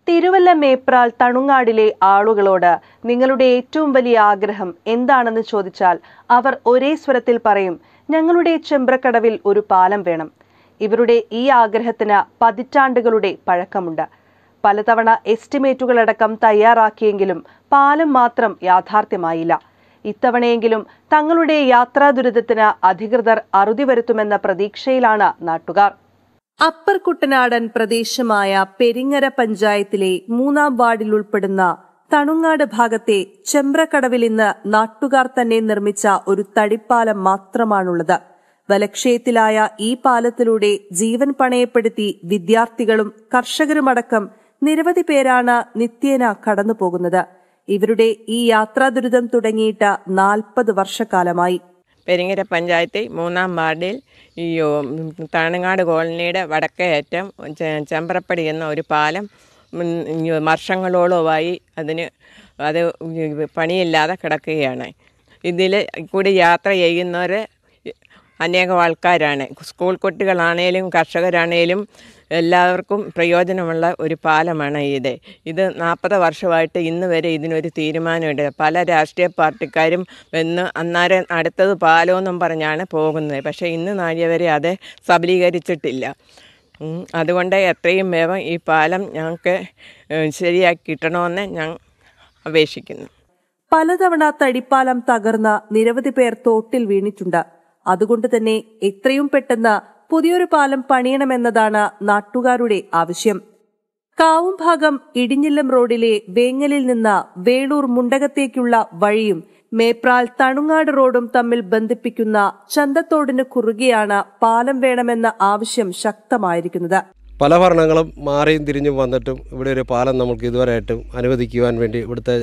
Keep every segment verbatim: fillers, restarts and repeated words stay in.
തിരുവല്ല മേപ്രാൽ തണുങ്ങാടിലെ ആളുകളോട് നിങ്ങളുടെ ഏറ്റവും വലിയ ആഗ്രഹം എന്താണെന്ന് ചോദിച്ചാൽ അവർ ഒരേ സ്വരത്തിൽ പറയും, ഞങ്ങളുടെ ചെമ്പ്രക്കടവിൽ ഒരു പാലം വേണം. ഇവരുടെ ഈ ആഗ്രഹത്തിന് പതിറ്റാണ്ടുകളുടെ പഴക്കമുണ്ട്. പലതവണ എസ്റ്റിമേറ്റുകളടക്കം തയ്യാറാക്കിയെങ്കിലും പാലം മാത്രം യാഥാർത്ഥ്യമായില്ല. ഇത്തവണയെങ്കിലും തങ്ങളുടെ യാത്രാ ദുരിതത്തിന് അധികൃതർ അറുതി വരുത്തുമെന്ന പ്രതീക്ഷയിലാണ് നാട്ടുകാർ. അപ്പർ കുട്ടനാടൻ പ്രദേശമായ പെരിങ്ങര പഞ്ചായത്തിലെ മൂന്നാം വാർഡിൽ ഉൾപ്പെടുന്ന തണുങ്ങാട് ഭാഗത്തെ ചെമ്പ്രക്കടവിൽ ഇന്ന് നാട്ടുകാർ തന്നെ നിർമ്മിച്ച ഒരു തടിപ്പാലം മാത്രമാണുള്ളത്. വലക്ഷയത്തിലായ ഈ പാലത്തിലൂടെ ജീവൻ പണയപ്പെടുത്തി വിദ്യാർത്ഥികളും കർഷകരുമടക്കം നിരവധി പേരാണ് നിത്യേന കടന്നുപോകുന്നത്. ഇവരുടെ ഈ യാത്രാ ദുരിതം തുടങ്ങിയിട്ട് നാൽപ്പത് വർഷക്കാലമായി. പെരിങ്ങര പഞ്ചായത്ത് മൂന്നാം വാർഡിൽ ഈ തണുങ്ങാട് കോളനിയുടെ വടക്കേയറ്റം ചെമ്പ്രപ്പടി എന്ന ഒരു പാലം വർഷങ്ങളോളമായി അതിന് അത് പണിയില്ലാതെ കിടക്കുകയാണ്. ഇതിൽ കൂടി യാത്ര ചെയ്യുന്നവർ അനേകം ആൾക്കാരാണ്. സ്കൂൾ കുട്ടികളാണേലും കർഷകരാണേലും എല്ലാവർക്കും പ്രയോജനമുള്ള ഒരു പാലമാണ് ഇത്. ഇത് നാൽപ്പത് വർഷമായിട്ട് ഇന്ന് വരെ ഇതിനൊരു തീരുമാനമുണ്ട്. പല രാഷ്ട്രീയ പാർട്ടിക്കാരും വന്ന് അന്നേരം അടുത്തത് പാലമെന്നും പറഞ്ഞാണ് പോകുന്നത്. പക്ഷേ ഇന്ന് നാഴിക വരെ അത് സബലീകരിച്ചിട്ടില്ല. അതുകൊണ്ട് എത്രയും വേഗം ഈ പാലം ഞങ്ങൾക്ക് ശരിയാക്കി കിട്ടണമെന്ന് ഞാൻ അപേക്ഷിക്കുന്നു. പലതവണ തടിപ്പാലം തകർന്ന നിരവധി പേർ തോട്ടിൽ വീണിട്ടുണ്ട്. അതുകൊണ്ട് തന്നെ എത്രയും പെട്ടെന്ന് പുതിയൊരു പാലം പണിയണമെന്നതാണ് നാട്ടുകാരുടെ ആവശ്യം. കാവും ഭാഗം ഇടിഞ്ഞില്ലം റോഡിലെ വേങ്ങലിൽ നിന്ന് വേളൂർ മുണ്ടകത്തേക്കുള്ള വഴിയും മേപ്രാൽ തണുങ്ങാട് റോഡും തമ്മിൽ ബന്ധിപ്പിക്കുന്ന ചന്തത്തോടിന് കുറുകെയാണ് പാലം വേണമെന്ന ആവശ്യം ശക്തമായിരിക്കുന്നത്. പല ഭരണങ്ങളും മാറിയും തിരിഞ്ഞും വന്നിട്ടും ഇവിടെ ഒരു പാലം നമുക്ക് ഇതുവരെയായിട്ടും അനുവദിക്കുവാൻ വേണ്ടി ഇവിടുത്തെ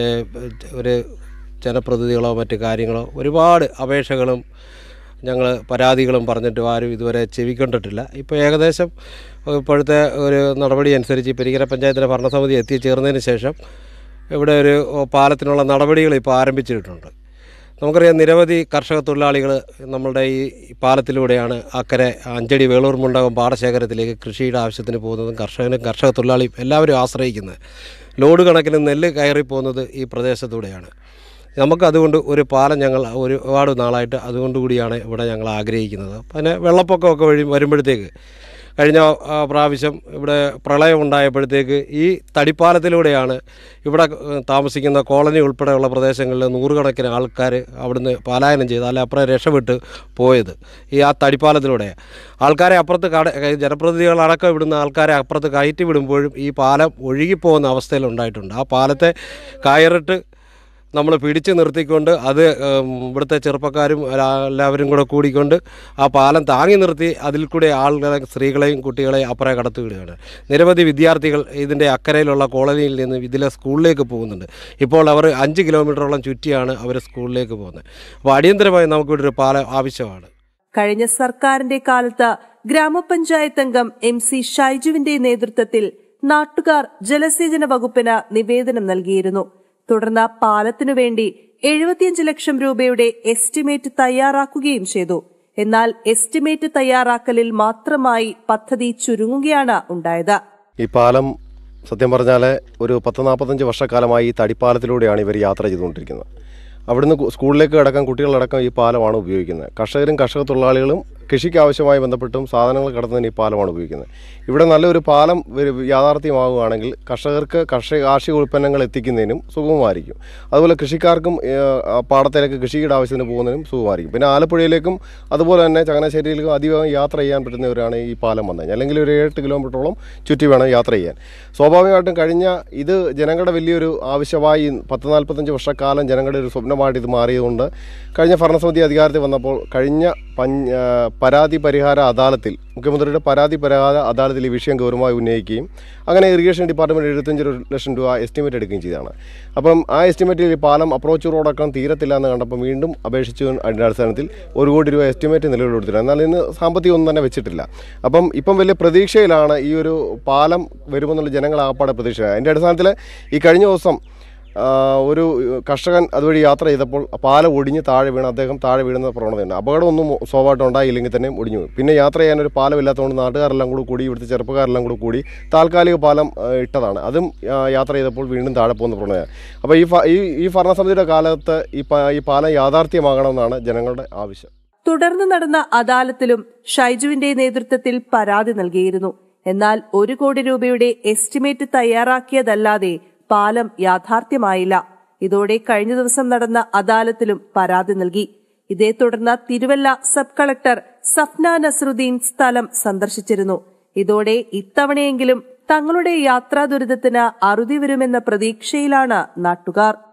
ഒരു ജനപ്രതിനിധികളോ മറ്റു കാര്യങ്ങളോ ഒരുപാട് അപേക്ഷകളും ഞങ്ങൾ പരാതികളും പറഞ്ഞിട്ടും ആരും ഇതുവരെ ചെവിക്കൊണ്ടിട്ടില്ല. ഇപ്പോൾ ഏകദേശം ഇപ്പോഴത്തെ ഒരു നടപടി അനുസരിച്ച് പെരിങ്ങര പഞ്ചായത്തിലെ ഭരണസമിതി എത്തിച്ചേർന്നതിന് ശേഷം ഇവിടെ ഒരു പാലത്തിനുള്ള നടപടികൾ ഇപ്പോൾ ആരംഭിച്ചിട്ടുണ്ട്. നമുക്കറിയാം, നിരവധി കർഷക തൊഴിലാളികൾ നമ്മളുടെ ഈ പാലത്തിലൂടെയാണ് അക്കരെ അഞ്ചടി വേളൂർ മുണ്ടകം പാടശേഖരത്തിലേക്ക് കൃഷിയുടെ ആവശ്യത്തിന് പോകുന്നതും കർഷകനും കർഷക തൊഴിലാളിയും എല്ലാവരും ആശ്രയിക്കുന്നത്. ലോഡ് കണക്കിന് നെല്ല് കയറി പോകുന്നത് ഈ പ്രദേശത്തൂടെയാണ്. നമുക്കതുകൊണ്ട് ഒരു പാലം ഞങ്ങൾ ഒരുപാട് നാളായിട്ട് അതുകൊണ്ട് കൂടിയാണ് ഇവിടെ ഞങ്ങൾ ആഗ്രഹിക്കുന്നത്. പിന്നെ വെള്ളപ്പൊക്കമൊക്കെ വഴി വരുമ്പോഴത്തേക്ക് കഴിഞ്ഞ പ്രാവശ്യം ഇവിടെ പ്രളയം ഉണ്ടായപ്പോഴത്തേക്ക് ഈ തടിപ്പാലത്തിലൂടെയാണ് ഇവിടെ താമസിക്കുന്ന കോളനി ഉൾപ്പെടെയുള്ള പ്രദേശങ്ങളിൽ നൂറുകണക്കിന് ആൾക്കാർ അവിടുന്ന് പലായനം ചെയ്ത് അല്ലെ അപ്പുറം രക്ഷപ്പെട്ട് പോയത് ഈ ആ തടിപ്പാലത്തിലൂടെ. ആൾക്കാരെ അപ്പുറത്ത് കട ജനപ്രതിനിധികളടക്കം ഇവിടുന്ന് ആൾക്കാരെ അപ്പുറത്ത് കയറ്റി വിടുമ്പോഴും ഈ പാലം ഒഴുകിപ്പോകുന്ന അവസ്ഥയിലുണ്ടായിട്ടുണ്ട്. ആ പാലത്തെ കയറിട്ട് നമ്മൾ പിടിച്ചു നിർത്തിക്കൊണ്ട് അത് ഇവിടുത്തെ ചെറുപ്പക്കാരും എല്ലാവരും കൂടെ കൂടിക്കൊണ്ട് ആ പാലം താങ്ങി നിർത്തി അതിൽ കൂടെ ആളുകളെ സ്ത്രീകളെയും കുട്ടികളെയും അപ്പുറം കടത്തി വിടുകയാണ്. നിരവധി വിദ്യാർത്ഥികൾ ഇതിൻ്റെ അക്കരയിലുള്ള കോളനിയിൽ നിന്ന് ഇതിലെ സ്കൂളിലേക്ക് പോകുന്നുണ്ട്. ഇപ്പോൾ അവർ അഞ്ച് കിലോമീറ്ററോളം ചുറ്റിയാണ് അവർ സ്കൂളിലേക്ക് പോകുന്നത്. അപ്പോൾ അടിയന്തരമായി നമുക്കിവിടെ ഒരു പാലം ആവശ്യമാണ്. കഴിഞ്ഞ സർക്കാരിന്റെ കാലത്ത് ഗ്രാമപഞ്ചായത്ത് അംഗം എം സി ഷൈജുവിന്റെ നേതൃത്വത്തിൽ നാട്ടുകാർ ജലസേചന വകുപ്പിന് നിവേദനം നൽകിയിരുന്നു. തുടർന്ന് പാലത്തിനു വേണ്ടി എഴുപത്തിയഞ്ച് ലക്ഷം രൂപയുടെ എസ്റ്റിമേറ്റ് തയ്യാറാക്കുകയും ചെയ്തു. എന്നാൽ എസ്റ്റിമേറ്റ് തയ്യാറാക്കലിൽ മാത്രമായി പദ്ധതി ചുരുങ്ങുകയാണ് ഉണ്ടായത്. ഈ പാലം സത്യം പറഞ്ഞാൽ ഒരു പത്ത് നാൽപ്പത്തഞ്ച് വർഷക്കാലമായി ഈ തടിപ്പാലത്തിലൂടെയാണ് ഇവർ യാത്ര ചെയ്തുകൊണ്ടിരിക്കുന്നത്. അവിടുന്ന് സ്കൂളിലേക്ക് അടക്കം കുട്ടികളടക്കം ഈ പാലമാണ് ഉപയോഗിക്കുന്നത്. കർഷകരും കർഷക തൊഴിലാളികളും കൃഷിക്ക് ആവശ്യമായി ബന്ധപ്പെട്ടും സാധനങ്ങൾ കടത്തുന്നതിന് ഈ പാലമാണ് ഉപയോഗിക്കുന്നത്. ഇവിടെ നല്ലൊരു പാലം യാഥാർത്ഥ്യമാവുകയാണെങ്കിൽ കർഷകർക്ക് കർഷക കാർഷിക ഉൽപ്പന്നങ്ങൾ എത്തിക്കുന്നതിനും സുഗമമായിരിക്കും. അതുപോലെ കൃഷിക്കാർക്കും പാടത്തിലേക്ക് കൃഷിയുടെ ആവശ്യത്തിന് പോകുന്നതിനും സുഗമമായിരിക്കും. പിന്നെ ആലപ്പുഴയിലേക്കും അതുപോലെ തന്നെ ചങ്ങനാശ്ശേരിയിലേക്കും അധികം യാത്ര ചെയ്യാൻ പറ്റുന്നവരാണ് ഈ പാലം വന്നത്. അല്ലെങ്കിൽ ഒരു എട്ട് കിലോമീറ്ററോളം ചുറ്റി വേണം യാത്ര ചെയ്യാൻ. സ്വാഭാവികമായിട്ടും കഴിഞ്ഞ ഇത് ജനങ്ങളുടെ വലിയൊരു ആവശ്യമായി പത്ത് നാൽപ്പത്തഞ്ച് വർഷക്കാലം ജനങ്ങളുടെ ഒരു സ്വപ്നമായിട്ട് ഇത് മാറിയതുകൊണ്ട് കഴിഞ്ഞ ഭരണസമിതി അധികാരത്തിൽ വന്നപ്പോൾ കഴിഞ്ഞ പഞ്ച പരാതി പരിഹാര അദാലത്തിൽ മുഖ്യമന്ത്രിയുടെ പരാതി പരിഹാര അദാലത്തിൽ ഈ വിഷയം ഗൗരവമായി ഉന്നയിക്കുകയും അങ്ങനെ ഇറിഗേഷൻ ഡിപ്പാർട്ട്മെൻറ്റ് എഴുപത്തഞ്ച് ലക്ഷം രൂപ എസ്റ്റിമേറ്റ് എടുക്കുകയും ചെയ്തതാണ്. അപ്പം ആ എസ്റ്റിമേറ്റിൽ ഈ പാലം അപ്രോച്ച് റോഡടക്കം തീരത്തില്ല എന്ന് കണ്ടപ്പോൾ വീണ്ടും അപേക്ഷിച്ചു. അതിൻ്റെ അടിസ്ഥാനത്തിൽ ഒരു കോടി രൂപ എസ്റ്റിമേറ്റ് നിലവിൽ കൊടുത്തിട്ടുണ്ട്. എന്നാൽ ഇന്ന് സാമ്പത്തികം ഒന്നും തന്നെ വെച്ചിട്ടില്ല. അപ്പം ഇപ്പം വലിയ പ്രതീക്ഷയിലാണ് ഈ ഒരു പാലം വരുമെന്നുള്ള ജനങ്ങളാപ്പാടെ പ്രതീക്ഷ. അതിൻ്റെ അടിസ്ഥാനത്തിൽ ഈ കഴിഞ്ഞ ദിവസം ഒരു കർഷകൻ അതുവഴി യാത്ര ചെയ്തപ്പോൾ പാലം ഒടിഞ്ഞ് താഴെ വീണ് അദ്ദേഹം താഴെ വീഴുന്ന പ്രവണതയുണ്ട്. അപകടമൊന്നും സ്വാഭാവികമായിട്ട് ഉണ്ടായില്ലെങ്കിൽ തന്നെ ഒടിഞ്ഞു പോയി. പിന്നെ യാത്ര ചെയ്യാനൊരു പാലം ഇല്ലാത്തതുകൊണ്ട് നാട്ടുകാരെല്ലാം കൂടി കൂടി ഇവിടുത്തെ ചെറുപ്പക്കാരെല്ലാം കൂടി കൂടി താൽക്കാലിക പാലം ഇട്ടതാണ്. അതും യാത്ര ചെയ്തപ്പോൾ വീണ്ടും താഴെ പോകുന്ന പ്രവണതയാണ്. അപ്പോൾ ഈ ഈ ഭരണസമിതിയുടെ കാലത്ത് ഈ ഈ പാലം യാഥാർത്ഥ്യമാകണമെന്നാണ് ജനങ്ങളുടെ ആവശ്യം. തുടർന്ന് നടന്ന അദാലത്തിലും ഷൈജുവിന്റെ നേതൃത്വത്തിൽ പരാതി നൽകിയിരുന്നു. എന്നാൽ ഒരു കോടി രൂപയുടെ എസ്റ്റിമേറ്റ് തയ്യാറാക്കിയതല്ലാതെ പാലം യാഥാർത്ഥ്യമായില്ല. ഇതോടെ കഴിഞ്ഞ ദിവസം നടന്ന അദാലത്തിലും പരാതി നൽകി. ഇതേ തുടർന്ന് തിരുവല്ല സബ് കളക്ടർ സഫ്ന നസറുദ്ദീൻ സ്ഥലം സന്ദർശിച്ചിരുന്നു. ഇതോടെ ഇത്തവണയെങ്കിലും തങ്ങളുടെ യാത്രാ ദുരിതത്തിന് അറുതി വരുമെന്ന പ്രതീക്ഷയിലാണ് നാട്ടുകാർ.